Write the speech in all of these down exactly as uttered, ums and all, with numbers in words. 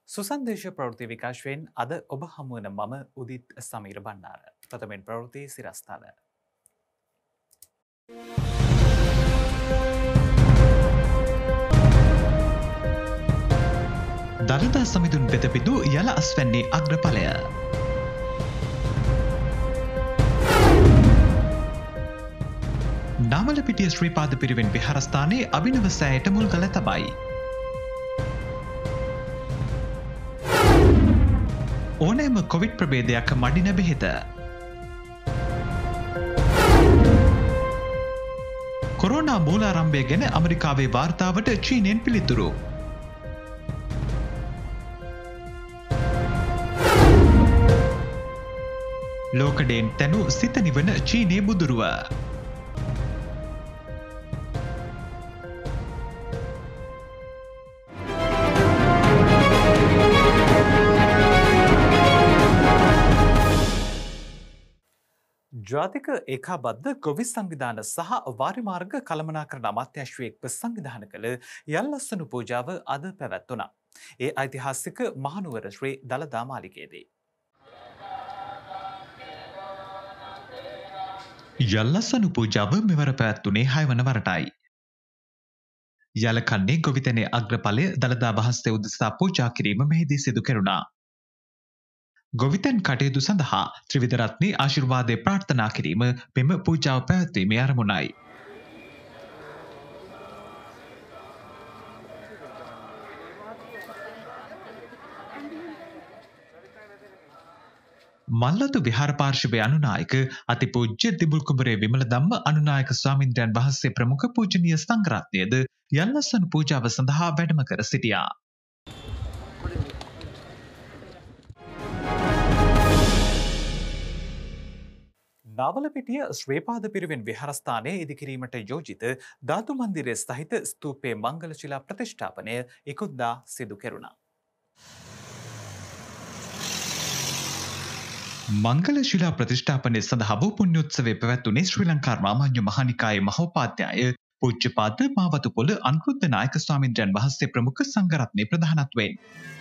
සුසන්දේශ ප්‍රවෘත්ති විකාශයෙන් අද ඔබ හමුවන මම උදිත් සමීර බණ්ඩාර. ප්‍රථමයෙන් ප්‍රවෘත්ති සිරස්තල. දළදා සමිඳුන් වෙත පිදූ යල අස්වැන්නේ අග්‍රඵලය. නාමලපිටිය ශ්‍රීපාද පිරිවෙන් විහාරස්ථානයේ අභිනව සෑයට මුල්ගල තබයි. ඕනෑම කොවිඩ් ප්‍රභේදයක් මඩින බෙහෙත. කොරෝනා මූලාරම්භය ගැන ඇමරිකාවේ වාර්තාවට චීනයෙන් පිළිතුරු. ලෝකඩයෙන් තැනු සිත නිවන චීනයේ බුදුරුව. ජාතික ඒකාබද්ධ ගොවි සංවිධාන සහ වාරිමාර්ග කළමනාකරණ අමාත්‍යාංශයේ එක්ව සංවිධාන කළ යල්ලස්සනු පූජාව අද පැවැත්වුණා. ඒ ඓතිහාසික මහනුවර ශ්‍රී දළදා මාලිගයේදී. යල්ලස්සනු පූජාව මෙවර පැවැත්වුණේ හය වන වරටයි. යලකන්නේ ගොවිතැනේ අග්‍රඵලය දළදා වහන්සේ උදෙසා පූජා කිරීම මෙහිදී සිදු කෙරුණා. ගොවිතැන් කටයුතු සඳහා ත්‍රිවිධ රත්නයේ ආශිර්වාදය ප්‍රාර්ථනා කිරීම මෙම පූජාව පැවැත්වීමේ අරමුණයි. මල්ලතු විහාර පාර්ශවයේ අනුනායක අතිපූජ්‍ය දිබුල් කුඹරේ විමල ධම්ම අනුනායක ස්වාමින්ද්‍රයන් වහන්සේ ප්‍රමුඛ පූජනීය සංඝරත්නයද යල්ලස්සන පූජාව සඳහා වැඩම කර සිටියා. නාවලපිටිය ශ්‍රීපාද පිරිවෙන් විහාරස්ථානයේ ඉදිකිරීමට යෝජිත ධාතු මන්දිරය සහිත ස්තූපයේ මංගල ශිලා ප්‍රතිෂ්ඨාපනය ඉකුත්දා සිදු කෙරුණා. මංගල ශිලා ප්‍රතිෂ්ඨාපනය සඳහා වූ පුණ්‍යෝත්සවය පැවැත්වුණේ ශ්‍රී ලංකා රාමාන්‍ය මහානිකායේ මහෝපාද්‍යය පූජ්‍යපාද මාවතුපොළ අනුරුද්ධ නායක ස්වාමින්ද්‍රයන් වහන්සේ ප්‍රමුඛ සංඝරත්නයේ ප්‍රධානත්වයෙන්.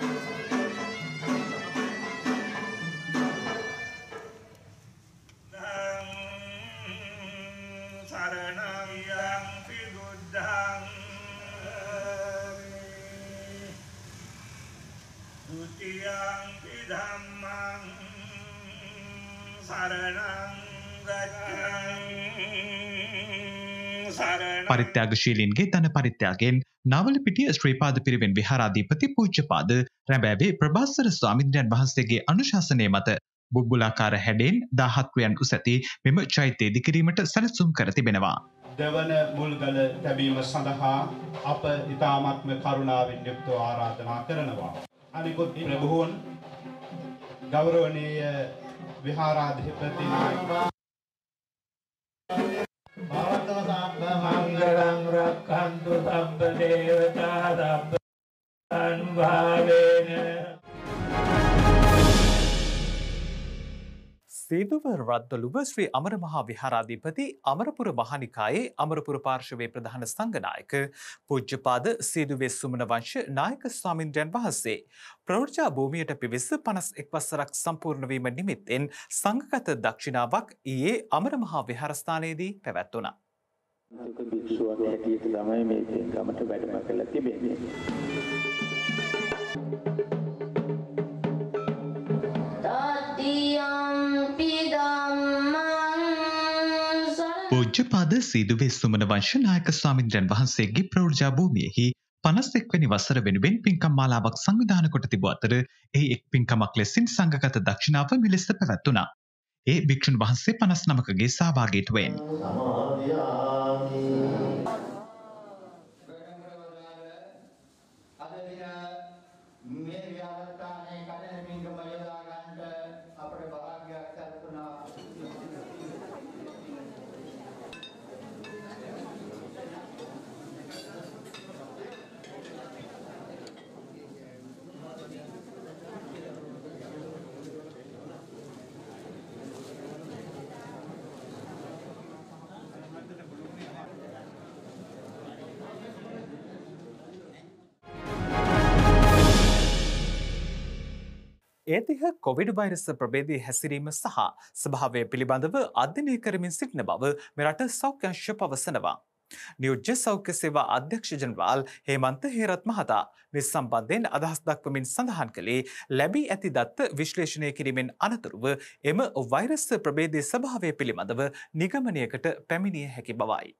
පරිත්‍යාගශීලීන්ගේ ධන පරිත්‍යාගයෙන් නාවලපිටිය ශ්‍රීපාද පිරිවෙන් විහාරාධිපති පූජ්‍යපාද රැබෑවේ ප්‍රභාස්වර ස්වාමින්ද්‍රයන් වහන්සේගේ අනුශාසනය මත බුබ්බුලාකාර හැඩයෙන් දාහත් වයන් උසැති මෙම චෛත්‍ය ඉදිකිරීමට සැලසුම් කර තිබෙනවා. දෙවන මුල්ගල තැබීම සඳහා අප ඉතාමත්ම කරුණාවෙන් යුක්තව ආරාධනා කරනවා. අනිකුත් ප්‍රභූන් ගෞරවනීය විහාරාධිපති මංගලං රක්ඛන්තු සම්ප දේවතා සම්ප අනුභාවේන. සීදුව රද්දොළුව ශ්‍රී අමර මහා විහාරාධිපති අමරපුර මහානිකායේ අමරපුර පාර්ශවයේ ප්‍රධාන සංඝනායක පූජ්‍යපාද සීදුවේ සුමන වංශ නායක ස්වාමින්ද්‍රයන් වහන්සේ ප්‍රවෘජා භූමියට පිවිස පනස් එක් වසරක් සම්පූර්ණ වීම නිමිත්තෙන් සංඝගත දක්ෂිනාවක් ඊයේ අමර මහා විහාරස්ථානයේදී පැවැත්වුණා. භික්ෂුවක් හැටියට තමයි මේ පින්කමට වැඩම කළ තිබෙන්නේ. පූජ්‍යපාද සීදුවේ සුමන වංශ නායක ස්වාමින්ද්‍රයන් වහන්සේගේ ප්‍රවෘජා භූමියෙහි පනස් එක් වෙනි වසර වෙනුවෙන් පින්කම් මාලාවක් සංවිධාන කොට තිබූ අතර එහි එක් පින්කමක් ලෙසින් සංඝගත දක්ෂිනාව මෙලෙස පැවැත්වුණා. ඒ භික්ෂුන් වහන්සේ පනස් නමකගේ සහභාගීත්වයෙන්. ඒතිහ කොවිඩ් වෛරස් ප්‍රභේදයේ හැසිරීම සහ ස්වභාවය පිළිබඳව අධ්‍යයනය කරමින් සිටින බව මෙරට සෞඛ්‍ය අංශය පවසනවා. නියෝජ්‍ය සෞඛ්‍ය සේවා අධ්‍යක්ෂ ජනරාල් හේමන්ත හේරත් මහතා මේ සම්බන්ධයෙන් අදහස් දක්වමින් සඳහන් කළේ ලැබී ඇති දත්ත විශ්ලේෂණය කිරීමෙන් අනතුරුව එම වෛරස් ප්‍රභේදයේ ස්වභාවය පිළිබඳව නිගමනයකට පැමිණිය හැකි බවයි.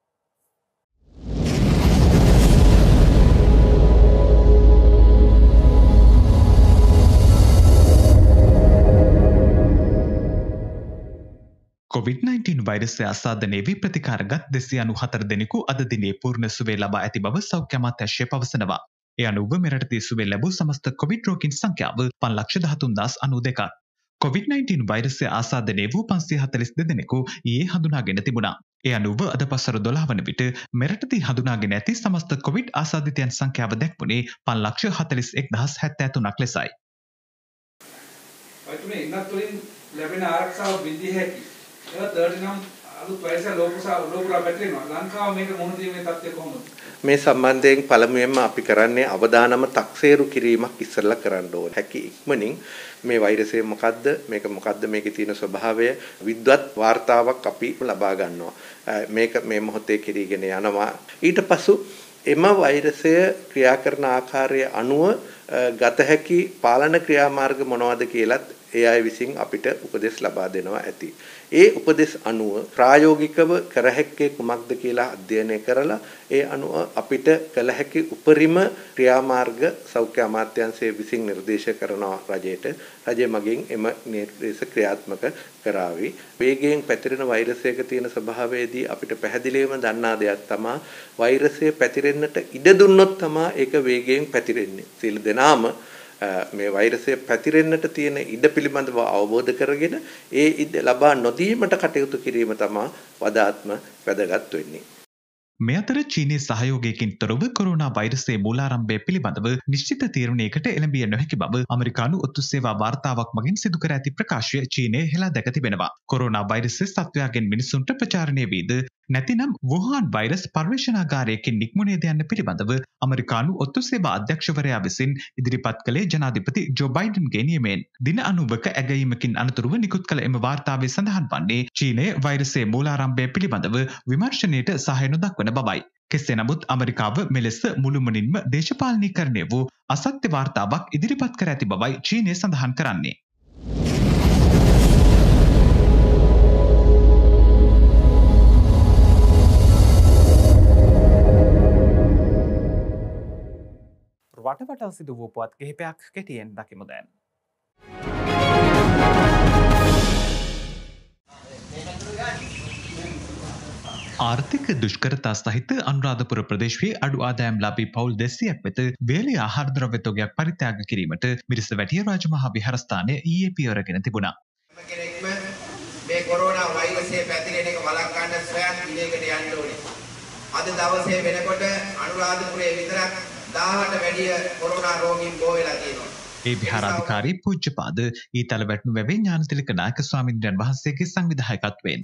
කොවිඩ් නයින්ටීන් වෛරසය ආසාදනයේ වී ප්‍රතිකාරගත් දෙසිය අනූහතර දෙනෙකු අද දිනේ පූර්ණ සුවය ලබා ඇති බව සෞඛ්‍ය අමාත්‍යාංශය පවසනවා. ඒ අනුව මෙරටදී සුවය ලැබූ සමස්ත කොවිඩ් රෝගීන් සංඛ්‍යාව පන්ලක්ෂ දහතුන් දහස් අනූදෙකක්. කොවිඩ් නයින්ටීන් වෛරසය ආසාදනය වූ පන්සිය හතළිස් දෙනෙකු ඊයේ හඳුනාගෙන තිබුණා. ඒ අනුව අද පස්වර දොළහ වන විට මෙරටදී හඳුනාගෙන ඇති සමස්ත කොවිඩ් ආසාදිතයන් සංඛ්‍යාව දැක්වුණේ පන්ලක්ෂ හතළිස් එක් දහස් හැත්තෑ තුනක් ලෙසයි. ඔයතුනේ ඉන්නත් වලින් ලැබෙන ආරක්ෂාව බිඳී හැකි. ඒවා තර්ටි නම් අලුත් වයස ලෝකසා ලෝකලා පැටලෙනවා. ලංකාව මේක මොන දීමේ තත්ත්වය කොහොමද? මේ සම්බන්ධයෙන් පළමුවෙන්ම අපි කරන්නේ අවදානම තක්සේරු කිරීමක් ඉස්සෙල්ලා කරන්න ඕනේ. හැකි ඉක්මනින් මේ වෛරසය මොකද්ද? මේක මොකද්ද? මේකේ තියෙන ස්වභාවය විද්වත් වාර්තාවක් අපි ලබා ගන්නවා. මේක මේ මොහොතේ කිරීගෙන යනවා. ඊට පසු එම වෛරසය ක්‍රියා කරන ආකාරය අනුව ගත හැකි පාලන ක්‍රියාමාර්ග මොනවද කියලත් ඒ අය විසින් අපිට උපදෙස් ලබා දෙනවා ඇති. ඒ උපදෙස් අනුව ප්‍රායෝගිකව කර හැක්කේ කුමක්ද කියලා අධ්‍යයනය කරලා ඒ අනුව අපිට කළ හැකි උපරිම ක්‍රියාමාර්ග සෞඛ්‍ය අමාත්‍යාංශය විසින් නිර්දේශ කරනවා රජයට. රජය මගින් එම නිර්දේශ ක්‍රියාත්මක කරાવી. වේගයෙන් පැතිරෙන වෛරසයක තියෙන ස්වභාවයේදී අපිට පැහැදිලිවම දන්නා දෙයක් තමයි වෛරසය පැතිරෙන්නට ඉඩ දුන්නොත් තමයි ඒක වේගයෙන් පැතිරෙන්නේ. සියලු දෙනාම මේ වෛරසය පැතිරෙන්නට තියෙන ඉඩ පිළිබඳව අවබෝධ කරගෙන ඒ ඉඩ ලබා නොදීමට කටයුතු කිරීම තමයි වඩාත්ම වැදගත් වෙන්නේ. මේ අතර චීනයේ සහයෝගයකින් තොරව කොරෝනා වෛරසයේ මූලාරම්භය පිළිබඳව නිශ්චිත තීරණයකට එළඹිය නොහැකි බව අමරිකානු ඔත්තු සේවා වාර්තාවක් මගින් සිදු කර ඇති ප්‍රකාශය චීනය හෙලා දැක තිබෙනවා. කොරෝනා වෛරසය සත්වයාගෙන් මිනිසුන්ට ප්‍රචාරණය වීද නැතිනම් වුහාන් වෛරස් පර්යේෂණාගාරයකින් නික්මුණේද යන්න පිළිබඳව අමරිකානු ඔත්තු සේවා අධ්‍යක්ෂවරයා විසින් ඉදිරිපත් කළේ ජනාධිපති ජෝ බයිඩන්ගේ නියමයෙන්. දින අනූවක ඇගයීමකින් අනතුරුව නිකුත් කළ එම වාර්තාවේ සඳහන් වන්නේ චීනයේ වෛරසයේ මූලාරම්භය පිළිබඳව විමර්ශනයට සහාය නොදක්වන බවයි. කෙසේ නමුත් අමරිකාව මෙලෙස මුළුමනින්ම දේශපාලනීකරණය වූ අසත්‍ය වාර්තාවක් ඉදිරිපත් කර ඇති බවයි චීනය සඳහන් කරන්නේ. වටවටා සිදු වූ පුවත් කිහිපයක් කෙටියෙන් දකිමු දැන්. ආර්ථික දුෂ්කරතා සහිත අනුරාධපුර ප්‍රදේශයේ අඩු ආදායම් ලාභී පවුල් දෙසියක් වෙත වේලේ ආහාර ද්‍රව්‍ය තොගයක් පරිත්‍යාග කිරීමට මිරිසවැටිය රාජමහා විහාරස්ථානය ඊයේ පියවරගෙන තිබුණා. කෙනෙක්ම මේ කොරෝනා වෛරසය පැතිරෙන එක වළක්වන්න ස්වයං පිළිවෙකට යන්න ඕනේ. අද දවසේ වෙනකොට අනුරාධපුරයේ විතරක් දහයට වැඩිය කොරෝනා රෝගීන් බෝ වෙලා තියෙනවා. ඒ විහාරාධිකාරී පූජ්‍යපාද ඊතල වැටුණු වැවේ ඥානතිලක නායක ස්වාමීන් වහන්සේගේ සංවිධායකත්වයෙන්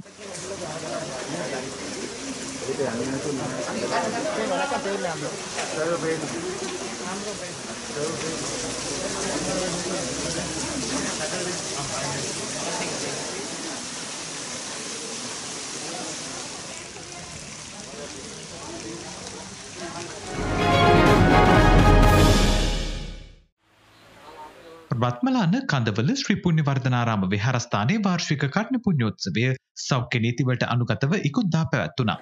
රත්මලාන කඳවල ශ්‍රී පුණ්‍යවර්ධනාරාම විහාරස්ථානයේ වාර්ෂික කර්ණ පුණ්‍යෝත්සවය සෞඛ්‍ය නීතිවලට අනුගතව ඉකුත්දා පැවැත්වුණා.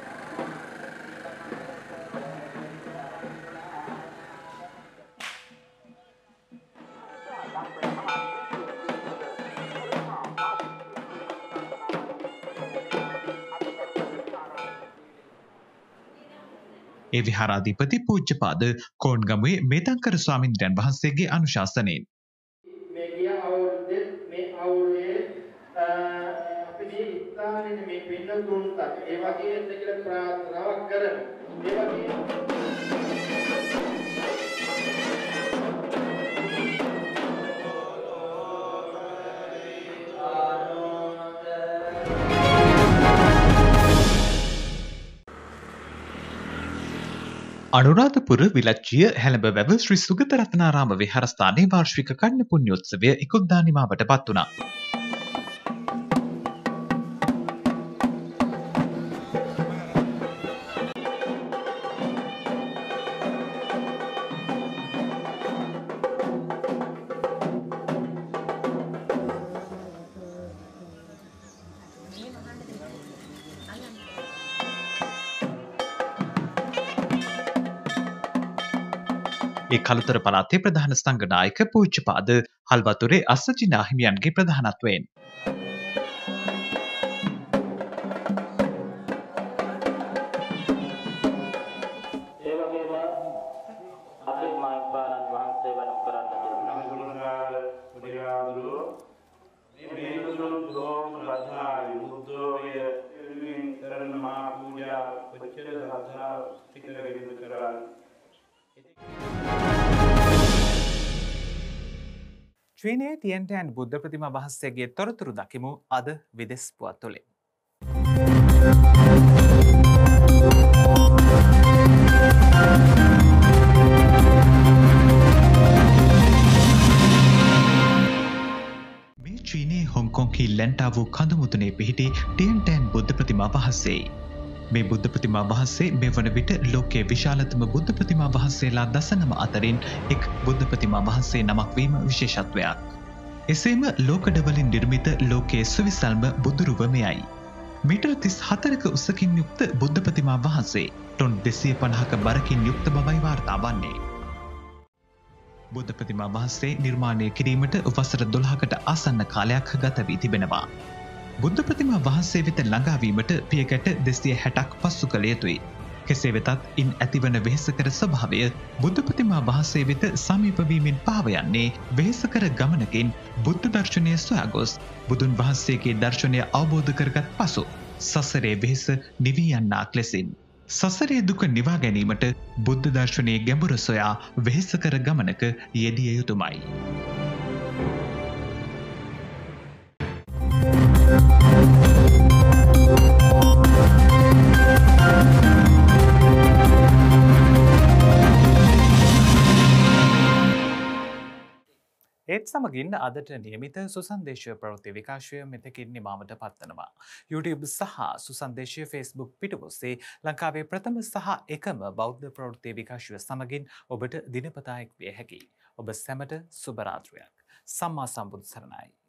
ඒ විහාරාධිපති පූජ්‍යපාද කෝන්ගමුවේ මේතංකර ස්වාමීන් වහන්සේගේ අනුශාසනයෙන් මේ ගිය අවුරුද්දේ මේ අවුරුද්දේ අපි මේ ඉස්තානේ මේ පින්නතුන්ට ඒ වගේ දෙයක් කියලා ප්‍රාර්ථනාවක් කරමු. ඒ වගේ අනුරාධපුර විලච්චිය හැළඹ වැව ශ්‍රී සුගත රත්නාරාම විහාරස්ථානයේ වාර්ෂික කන්න පුණ්‍යෝත්සවය ඉකුත්දා නිමාවට පත් වුණා. ඒ කළුතර පළාතේ ප්‍රධාන සංඝනායක පූජ්‍යපාද හල්වතුරේ අස්සජි නාහිමියන්ගේ ප්‍රධානත්වයෙන් ඒ වගේම අපේ මහින්පාණන් වහන්සේ වඩම් කරන්න නමස්කාර පුරියාදුරු මේ මුදුන් දෝම රත්නායි මුද්දෝය එල්වින් කරන මහා පූජා පච්චද රත්නා තිකරගෙන කරා ශ්‍රීනයේ ටියන්ටෑන් බුද්ධ ප්‍රතිමා වහන්සේගේ තොරතුරු දකිමු අද විදෙස් පුවත්තුලින්. මේ චීනයේ හොංකොංහි ලැන්ටා වූ කඳුමුතුනේ පිහිටි ටියන්ටෑන් බුද්ධ ප්‍රතිමා වහන්සේයි. මේ බුද්ධ ප්‍රතිමා වහන්සේ මේ වන විට ලෝකයේ විශාලතම බුද්ධ ප්‍රතිමා වහන්සේලා දසනම අතරින් එක් බුද්ධ ප්‍රතිමා වහන්සේ නමක් වීම විශේෂත්වයක්. එසේම ලෝකඩවලින් නිර්මිත ලෝකයේ සුවිසල්ම බුදුරුව මෙයයි. මීටර් තිස් හතරක උසකින් යුක්ත බුද්ධ ප්‍රතිමා වහන්සේ ටොන් දෙසිය පණහක බරකින් යුක්ත බවයි වාර්තා වන්නේ. බුද්ධ ප්‍රතිමා වහන්සේ නිර්මාණය කිරීමට වසර දොළහකට ආසන්න කාලයක් ගත වී තිබෙනවා. බුද්ධ ප්‍රතිමා වහන්සේ වෙත ළඟාවීමට පියගැට දෙසිය හැටක් පස්සු කළ යුතුයි. කෙසේ වෙතත් ඉන් ඇතිවන වෙහෙසකර ස්වභාවය බුද්ධ ප්‍රතිමා වහන්සේ වෙත සමීපවීමෙන් පහව යන්නේ වෙහෙසකර ගමනකින් බුද්ධ දර්ශනය සොයා ගොස් බුදුන් වහන්සේගේ දර්ශනය අවබෝධ කරගත් පසු සසරේ වෙහෙස නිවී යන්නාක් ලෙසින්. සසරේ දුක නිවා ගැනීමට බුද්ධ දර්ශනයේ ගැඹුර සොයා වෙහෙසකර ගමනක යෙදිය යුතුමයි. ඒත් සමගින් අදට නියමිත සුසන්දේශය ප්‍රවෘත්ති විකාශය මෙතකින් නිමාවට පත්වනවා. YouTube සහ සුසන්දේශය Facebook පිටුපොස්සේ ලංකාවේ ප්‍රථම සහ එකම බෞද්ධ ප්‍රවෘත්ති විකාශය සමගින් ඔබට දිනපතා එක් විය හැකියි. ඔබ සැමට සුබ රාත්‍රියක්. සම්මා සම්බුදු සරණයි.